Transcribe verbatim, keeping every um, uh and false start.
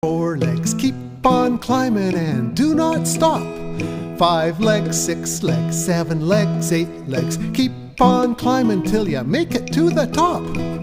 Four legs, keep on climbing and do not stop. Five legs, six legs, seven legs, eight legs, keep on climbing till you make it to the top.